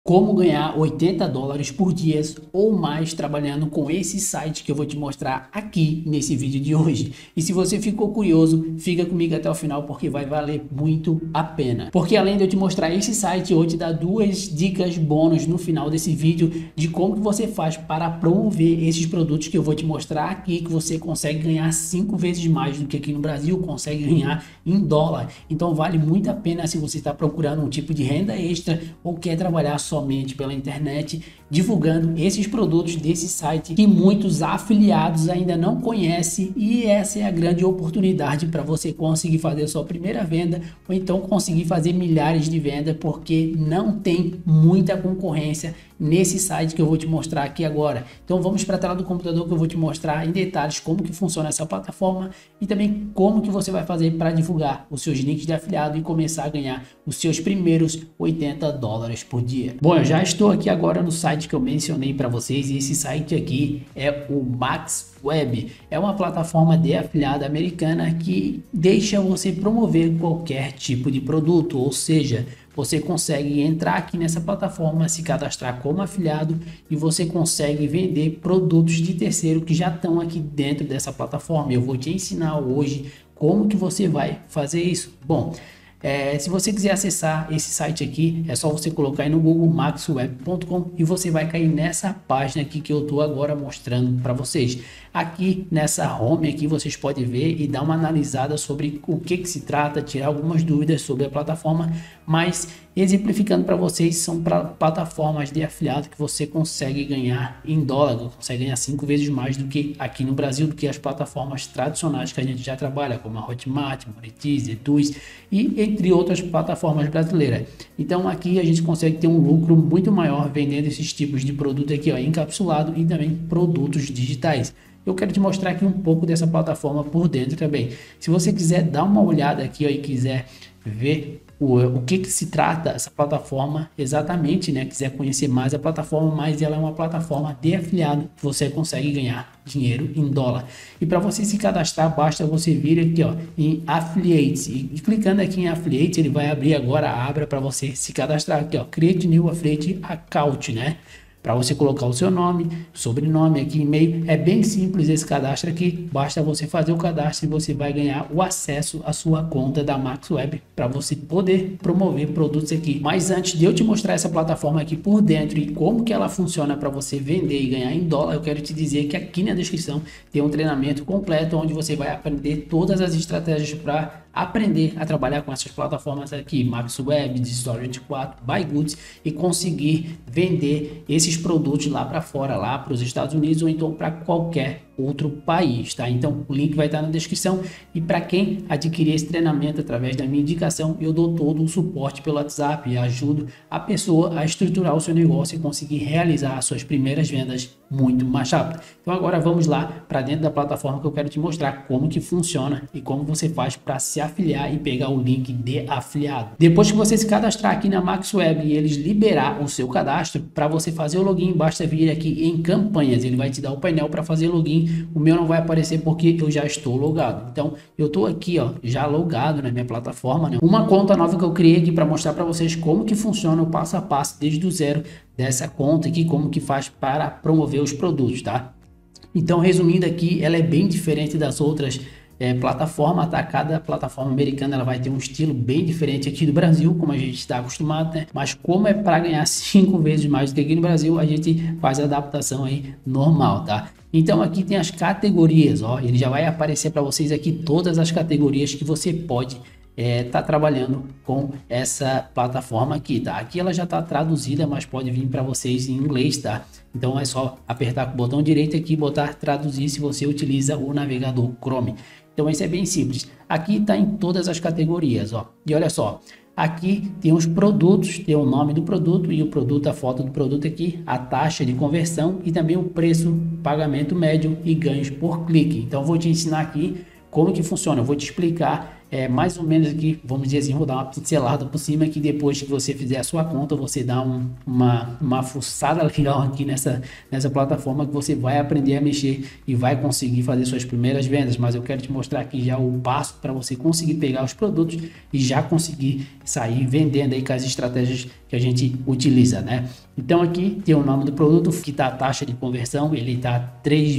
Como ganhar 80 dólares por dia ou mais trabalhando com esse site que eu vou te mostrar aqui nesse vídeo de hoje. E se você ficou curioso, fica comigo até o final porque vai valer muito a pena. Porque além de eu te mostrar esse site, eu vou te dar duas dicas bônus no final desse vídeo de como que você faz para promover esses produtos que eu vou te mostrar aqui, que você consegue ganhar 5 vezes mais do que aqui no Brasil, consegue ganhar em dólar. Então vale muito a pena se você está procurando um tipo de renda extra ou quer trabalhar somente pela internet, divulgando esses produtos desse site que muitos afiliados ainda não conhecem, e essa é a grande oportunidade para você conseguir fazer a sua primeira venda ou então conseguir fazer milhares de vendas, porque não tem muita concorrência nesse site que eu vou te mostrar aqui agora. Então vamos para a tela do computador que eu vou te mostrar em detalhes como que funciona essa plataforma e também como que você vai fazer para divulgar os seus links de afiliado e começar a ganhar os seus primeiros 80 dólares por dia. Bom, eu já estou aqui agora no site que eu mencionei para vocês, e esse site aqui é o MaxWeb. É uma plataforma de afiliado americana que deixa você promover qualquer tipo de produto, ou seja, você consegue entrar aqui nessa plataforma, se cadastrar como afiliado e você consegue vender produtos de terceiro que já estão aqui dentro dessa plataforma. Eu vou te ensinar hoje como que você vai fazer isso. Bom, se você quiser acessar esse site aqui, é só você colocar aí no Google maxweb.com e você vai cair nessa página aqui que eu estou agora mostrando para vocês. Aqui nessa home aqui vocês podem ver e dar uma analisada sobre o que se trata, tirar algumas dúvidas sobre a plataforma, mas exemplificando para vocês, são plataformas de afiliado que você consegue ganhar em dólar, consegue ganhar 5 vezes mais do que aqui no Brasil, do que as plataformas tradicionais que a gente já trabalha, como a Hotmart, Monetize, Eduz e entre outras plataformas brasileiras. Então aqui a gente consegue ter um lucro muito maior vendendo esses tipos de produto aqui, ó, encapsulado, e também produtos digitais. Eu quero te mostrar aqui um pouco dessa plataforma por dentro também. Se você quiser dar uma olhada aqui, ó, e quiser ver o que se trata essa plataforma exatamente, né? Quiser conhecer mais a plataforma, mas ela é uma plataforma de afiliado que você consegue ganhar dinheiro em dólar. E para você se cadastrar, basta você vir aqui, ó, em Affiliates, e clicando aqui em Affiliates, ele vai abrir agora a aba para você se cadastrar aqui, ó, Create New Affiliate Account, né? Para você colocar o seu nome, sobrenome, aqui e-mail. É bem simples esse cadastro aqui, basta você fazer o cadastro e você vai ganhar o acesso à sua conta da MaxWeb para você poder promover produtos aqui. Mas antes de eu te mostrar essa plataforma aqui por dentro e como que ela funciona para você vender e ganhar em dólar, eu quero te dizer que aqui na descrição tem um treinamento completo onde você vai aprender todas as estratégias para aprender a trabalhar com essas plataformas aqui, MaxWeb, Store24, BuyGoods, e conseguir vender esses produtos lá para fora, lá para os Estados Unidos ou então para qualquer outro país, tá? Então o link vai estar na descrição, e para quem adquirir esse treinamento através da minha indicação, eu dou todo o suporte pelo WhatsApp e ajudo a pessoa a estruturar o seu negócio e conseguir realizar as suas primeiras vendas muito mais rápido. Então agora vamos lá para dentro da plataforma que eu quero te mostrar como que funciona e como você faz para se afiliar e pegar o link de afiliado. Depois que você se cadastrar aqui na MaxWeb e eles liberar o seu cadastro, para você fazer o login, basta vir aqui em campanhas, ele vai te dar o painel para fazer login. O meu não vai aparecer porque eu já estou logado. Então eu estou aqui, ó, já logado na minha plataforma, né? Uma conta nova que eu criei aqui para mostrar para vocês como que funciona o passo a passo desde o zero dessa conta aqui, como que faz para promover os produtos, tá? Então, resumindo aqui, ela é bem diferente das outras plataformas, tá? Cada plataforma americana ela vai ter um estilo bem diferente aqui do Brasil, como a gente está acostumado, né? Mas como é para ganhar 5 vezes mais do que aqui no Brasil, a gente faz a adaptação aí normal, tá? Então aqui tem as categorias, ó, ele já vai aparecer para vocês aqui todas as categorias que você pode tá trabalhando com essa plataforma aqui, tá? Aqui ela já está traduzida, mas pode vir para vocês em inglês, tá? Então é só apertar com o botão direito aqui e botar traduzir se você utiliza o navegador Chrome. Então isso é bem simples. Aqui está em todas as categorias, ó. E olha só, aqui tem os produtos, tem o nome do produto e o produto, a foto do produto aqui, a taxa de conversão e também o preço, pagamento médio e ganhos por clique. Então vou te ensinar aqui como que funciona, eu vou te explicar é mais ou menos aqui, vamos dizer assim, vou dar uma pincelada por cima, que depois que você fizer a sua conta, você dá uma fuçada legal aqui nessa plataforma, que você vai aprender a mexer e vai conseguir fazer suas primeiras vendas. Mas eu quero te mostrar aqui já o passo para você conseguir pegar os produtos e já conseguir sair vendendo aí com as estratégias que a gente utiliza, né? Então aqui tem o nome do produto, que está a taxa de conversão, ele está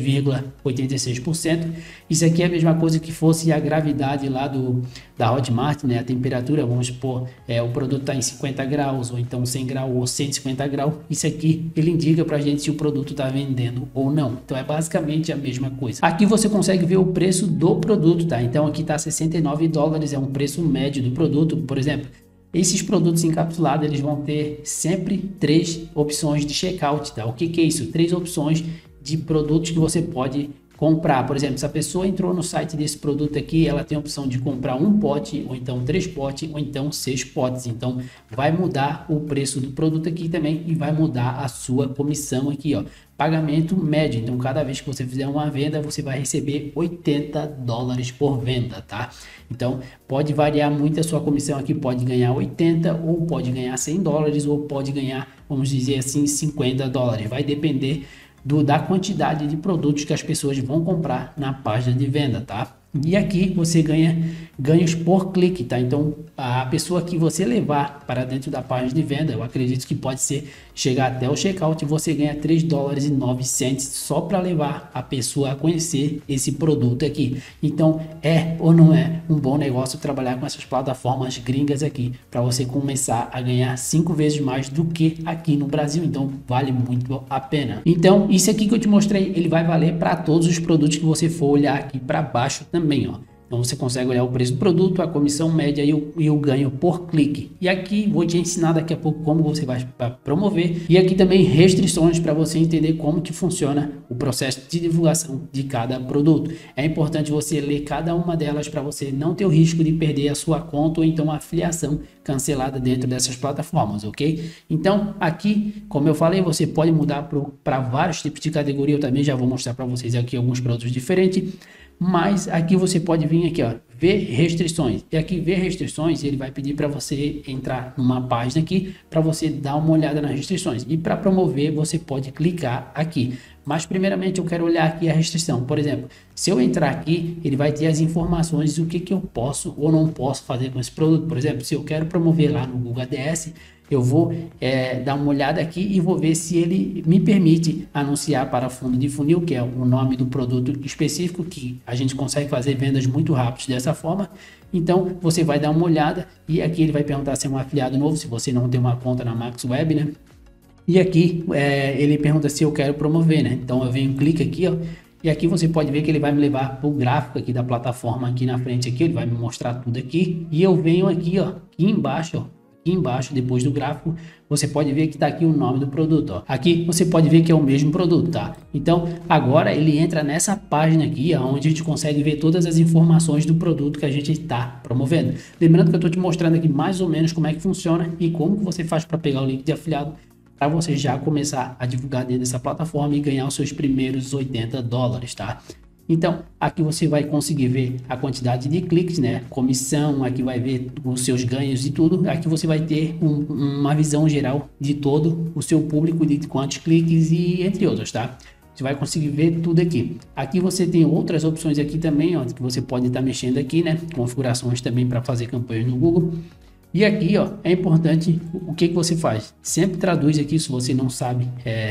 3,86%. Isso aqui é a mesma coisa que fosse a gravidade lá da Hotmart, né? A temperatura, vamos supor, o produto está em 50 graus, ou então 100 graus, ou 150 graus. Isso aqui, ele indica para a gente se o produto está vendendo ou não. Então é basicamente a mesma coisa. Aqui você consegue ver o preço do produto, tá? Então aqui está 69 dólares, é um preço médio do produto, por exemplo. Esses produtos encapsulados, eles vão ter sempre 3 opções de checkout, tá? O que é isso? 3 opções de produtos que você pode comprar. Por exemplo, se a pessoa entrou no site desse produto aqui, ela tem a opção de comprar 1 pote, ou então 3 potes, ou então 6 potes. Então, vai mudar o preço do produto aqui também e vai mudar a sua comissão aqui, ó. Pagamento médio. Então, cada vez que você fizer uma venda, você vai receber 80 dólares por venda, tá? Então, pode variar muito a sua comissão aqui. Pode ganhar 80, ou pode ganhar 100 dólares, ou pode ganhar, vamos dizer assim, 50 dólares. Vai depender da quantidade de produtos que as pessoas vão comprar na página de venda, tá? E aqui você ganha ganhos por clique, tá? Então, a pessoa que você levar para dentro da página de venda, eu acredito que pode ser chegar até o checkout, você ganha 3 dólares e 9 cents só para levar a pessoa a conhecer esse produto aqui. Então, é ou não é um bom negócio trabalhar com essas plataformas gringas aqui, para você começar a ganhar 5 vezes mais do que aqui no Brasil. Então, vale muito a pena. Então, isso aqui que eu te mostrei, ele vai valer para todos os produtos que você for olhar aqui para baixo também, ó. Então você consegue olhar o preço do produto, a comissão média e o ganho por clique. E aqui vou te ensinar daqui a pouco como você vai promover. E aqui também restrições para você entender como que funciona o processo de divulgação de cada produto. É importante você ler cada uma delas para você não ter o risco de perder a sua conta ou então a afiliação cancelada dentro dessas plataformas, ok? Então aqui, como eu falei, você pode mudar para vários tipos de categoria. Eu também já vou mostrar para vocês aqui alguns produtos diferentes. Mas aqui você pode vir aqui, ó, ver restrições. E aqui ver restrições, ele vai pedir para você entrar numa página aqui para você dar uma olhada nas restrições. E para promover, você pode clicar aqui. Mas primeiramente eu quero olhar aqui a restrição. Por exemplo, se eu entrar aqui, ele vai ter as informações do que eu posso ou não posso fazer com esse produto. Por exemplo, se eu quero promover lá no Google Ads, eu vou dar uma olhada aqui e vou ver se ele me permite anunciar para fundo de funil, que é o nome do produto específico, que a gente consegue fazer vendas muito rápidas dessa forma. Então você vai dar uma olhada e aqui ele vai perguntar se é um afiliado novo, se você não tem uma conta na MaxWeb, né? E aqui ele pergunta se eu quero promover, né? Então eu venho, clico aqui, ó. E aqui você pode ver que ele vai me levar para o gráfico aqui da plataforma aqui na frente aqui, ele vai me mostrar tudo aqui. E eu venho aqui, ó, aqui embaixo, ó. Aqui embaixo, depois do gráfico, você pode ver que está aqui o nome do produto, ó. Aqui você pode ver que é o mesmo produto, tá? Então, agora ele entra nessa página aqui, onde a gente consegue ver todas as informações do produto que a gente está promovendo. Lembrando que eu estou te mostrando aqui mais ou menos como é que funciona e como que você faz para pegar o link de afiliado para você já começar a divulgar dentro dessa plataforma e ganhar os seus primeiros 80 dólares, tá? Então, aqui você vai conseguir ver a quantidade de cliques, né? Comissão, aqui vai ver os seus ganhos e tudo. Aqui você vai ter uma visão geral de todo o seu público, de quantos cliques e entre outros, tá? Você vai conseguir ver tudo aqui. Aqui você tem outras opções aqui também, ó, que você pode estar mexendo aqui, né? Configurações também para fazer campanhas no Google. E aqui, ó, é importante o que você faz. Sempre traduz aqui, se você não sabe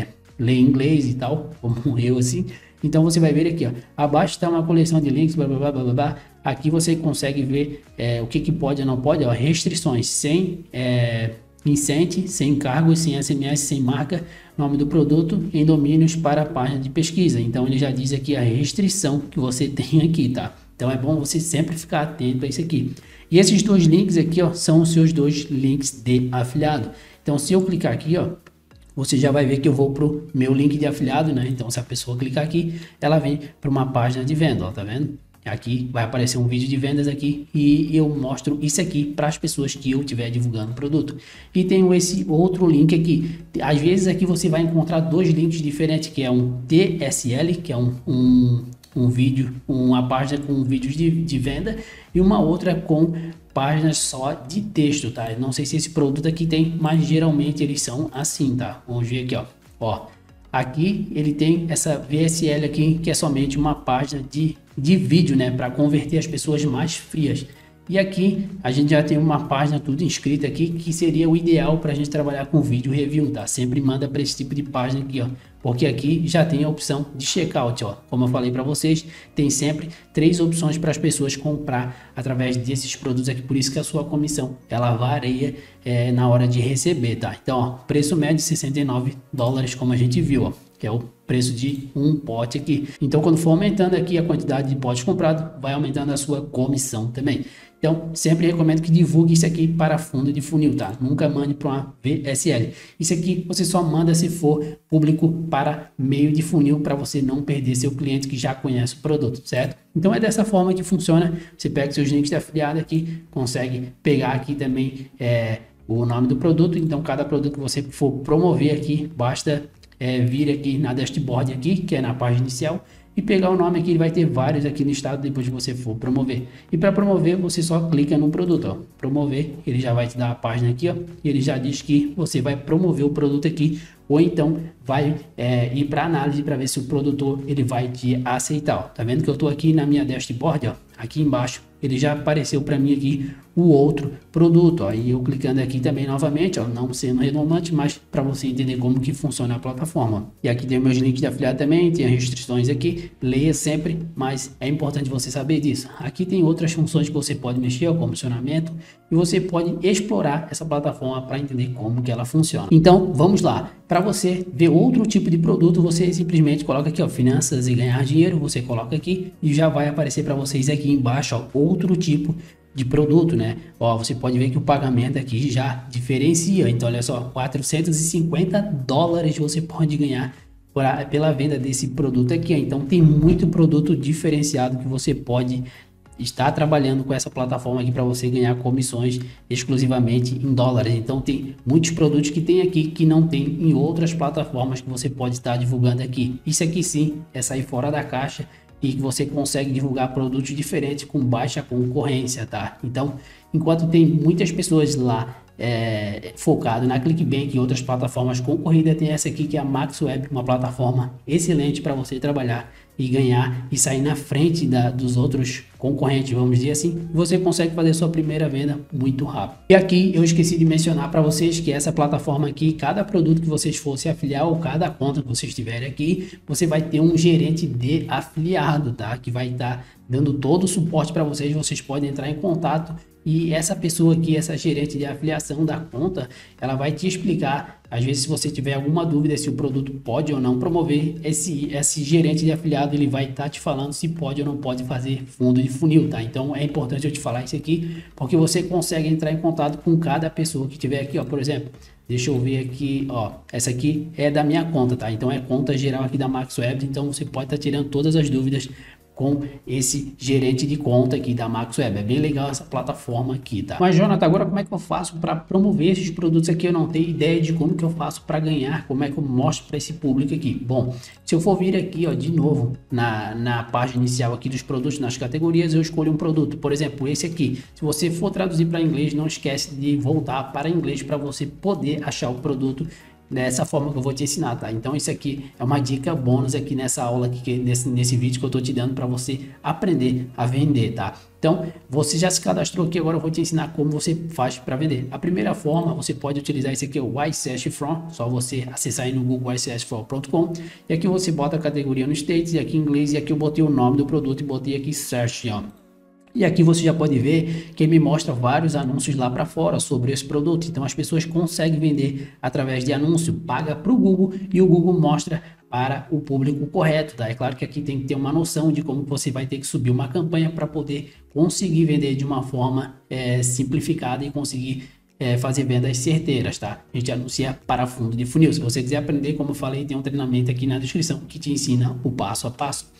ler inglês e tal, como eu assim. Então você vai ver aqui, ó, abaixo está uma coleção de links, blá, blá, blá, blá, blá. Aqui você consegue ver o que pode ou não pode, ó, restrições, sem incentivo, sem encargos, sem SMS, sem marca, nome do produto, em domínios para a página de pesquisa. Então ele já diz aqui a restrição que você tem aqui, tá? Então é bom você sempre ficar atento a isso aqui. E esses dois links aqui, ó, são os seus dois links de afiliado. Então se eu clicar aqui, ó, você já vai ver que eu vou para o meu link de afiliado, né? Então, se a pessoa clicar aqui, ela vem para uma página de venda, ó, tá vendo? Aqui vai aparecer um vídeo de vendas aqui e eu mostro isso aqui para as pessoas que eu estiver divulgando o produto. E tenho esse outro link aqui. Às vezes aqui você vai encontrar dois links diferentes, que é um TSL, que é um um vídeo, uma página com vídeos de venda e uma outra com páginas só de texto, tá? Eu não sei se esse produto aqui tem, mas geralmente eles são assim, tá? Vamos ver aqui, ó. Aqui ele tem essa VSL aqui, que é somente uma página de vídeo, né? Para converter as pessoas mais frias. E aqui a gente já tem uma página tudo inscrita aqui, que seria o ideal para a gente trabalhar com vídeo review, tá? Sempre manda para esse tipo de página aqui, ó. Porque aqui já tem a opção de checkout, ó. Como eu falei para vocês, tem sempre 3 opções para as pessoas comprar através desses produtos aqui. Por isso que a sua comissão, ela varia na hora de receber, tá? Então, ó, preço médio de $69, como a gente viu, ó, que é o preço de um pote aqui. Então, quando for aumentando aqui a quantidade de potes comprados, vai aumentando a sua comissão também. Então, sempre recomendo que divulgue isso aqui para fundo de funil, tá? Nunca mande para uma VSL. Isso aqui você só manda se for público para meio de funil, para você não perder seu cliente que já conhece o produto, certo? Então, é dessa forma que funciona. Você pega seus links de afiliado aqui, consegue pegar aqui também o nome do produto. Então, cada produto que você for promover aqui, basta vir aqui na dashboard aqui, que é na página inicial, e pegar o nome aqui. Ele vai ter vários aqui no estado depois que você for promover. E para promover, você só clica no produto, ó, promover, ele já vai te dar a página aqui, ó, e ele já diz que você vai promover o produto aqui, ou então vai ir para análise para ver se o produtor ele vai te aceitar, ó. Tá vendo que eu tô aqui na minha dashboard, ó, aqui embaixo ele já apareceu para mim aqui o outro produto, ó, e eu clicando aqui também novamente, ó, não sendo redundante, mas para você entender como que funciona a plataforma. E aqui tem meus links de afiliado também, tem as restrições aqui, leia sempre, mas é importante você saber disso. Aqui tem outras funções que você pode mexer, o comissionamento, e você pode explorar essa plataforma para entender como que ela funciona. Então, vamos lá. Para você ver outro tipo de produto, você simplesmente coloca aqui, ó, finanças e ganhar dinheiro, você coloca aqui e já vai aparecer para vocês aqui embaixo, ó, outro tipo de produto, né? Ó, você pode ver que o pagamento aqui já diferencia. Então, olha só, $450 você pode ganhar pela venda desse produto aqui. Então, tem muito produto diferenciado que você pode estar trabalhando com essa plataforma aqui para você ganhar comissões exclusivamente em dólares. Então, tem muitos produtos que tem aqui que não tem em outras plataformas que você pode estar divulgando aqui. Isso aqui sim é sair fora da caixa e que você consegue divulgar produtos diferentes com baixa concorrência, tá? Então, enquanto tem muitas pessoas lá focado na Clickbank e outras plataformas concorridas, tem essa aqui que é a MaxWeb, uma plataforma excelente para você trabalhar e ganhar e sair na frente dos outros concorrentes, vamos dizer assim. Você consegue fazer sua primeira venda muito rápido. E aqui eu esqueci de mencionar para vocês que essa plataforma aqui, cada produto que vocês fossem afiliar ou cada conta que vocês tiverem aqui, você vai ter um gerente de afiliado, tá? Que vai estar dando todo o suporte para vocês. Vocês podem entrar em contato e essa pessoa aqui, essa gerente de afiliação da conta, ela vai te explicar. Às vezes, se você tiver alguma dúvida se o produto pode ou não promover, esse gerente de afiliado ele vai estar te falando se pode ou não pode fazer fundo de funil, tá? Então é importante eu te falar isso aqui, porque você consegue entrar em contato com cada pessoa que tiver aqui, ó. Por exemplo, deixa eu ver aqui, ó, essa aqui é da minha conta, tá? Então é conta geral aqui da MaxWeb, então você pode estar tirando todas as dúvidas com esse gerente de conta aqui da MaxWeb. É bem legal essa plataforma aqui, tá? Mas, Jonathan, agora como é que eu faço para promover esses produtos aqui? Eu não tenho ideia de como que eu faço para ganhar, como é que eu mostro para esse público aqui. Bom, se eu for vir aqui, ó, de novo, na página inicial aqui dos produtos, nas categorias, eu escolho um produto. Por exemplo, esse aqui. Se você for traduzir para inglês, não esquece de voltar para inglês para você poder achar o produto dessa forma que eu vou te ensinar, tá? Então isso aqui é uma dica bônus aqui nessa aula aqui, nesse vídeo que eu tô te dando para você aprender a vender, tá? Então você já se cadastrou aqui, agora eu vou te ensinar como você faz para vender. A primeira forma, você pode utilizar esse aqui, o YCashFrom, só você acessar aí no Google ycashfrom.com, e aqui você bota a categoria no States, e aqui em inglês, e aqui eu botei o nome do produto e botei aqui Search, ó. E aqui você já pode ver que me mostra vários anúncios lá para fora sobre esse produto. Então as pessoas conseguem vender através de anúncio, paga para o Google e o Google mostra para o público correto, tá? É claro que aqui tem que ter uma noção de como você vai ter que subir uma campanha para poder conseguir vender de uma forma simplificada e conseguir fazer vendas certeiras, tá? A gente anuncia para fundo de funil. Se você quiser aprender, como eu falei, tem um treinamento aqui na descrição que te ensina o passo a passo.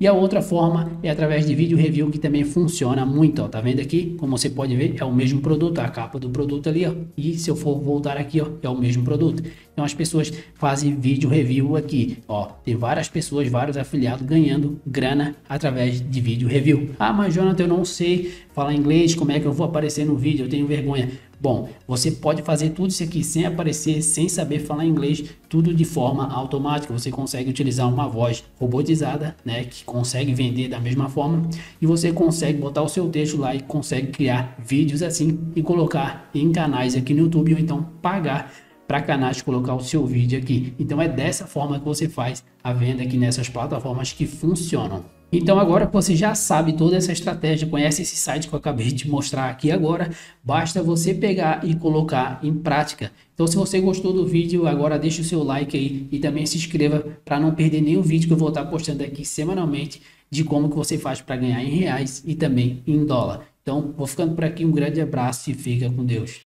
E a outra forma é através de vídeo review, que também funciona muito, ó. Tá vendo aqui? Como você pode ver, é o mesmo produto, a capa do produto ali, ó. E se eu for voltar aqui, ó, é o mesmo produto. Então as pessoas fazem vídeo review aqui, ó. Tem várias pessoas, vários afiliados ganhando grana através de vídeo review. Ah, mas Jonathan, eu não sei falar inglês, como é que eu vou aparecer no vídeo? Eu tenho vergonha. Bom, você pode fazer tudo isso aqui sem aparecer, sem saber falar inglês, tudo de forma automática. Você consegue utilizar uma voz robotizada, né, que consegue vender da mesma forma, e você consegue botar o seu texto lá e consegue criar vídeos assim e colocar em canais aqui no YouTube, ou então pagar para canais colocar o seu vídeo aqui. Então é dessa forma que você faz a venda aqui nessas plataformas que funcionam. Então agora que você já sabe toda essa estratégia, conhece esse site que eu acabei de mostrar aqui agora, basta você pegar e colocar em prática. Então se você gostou do vídeo, agora deixa o seu like aí e também se inscreva para não perder nenhum vídeo que eu vou estar postando aqui semanalmente de como que você faz para ganhar em reais e também em dólar. Então vou ficando por aqui, um grande abraço e fica com Deus.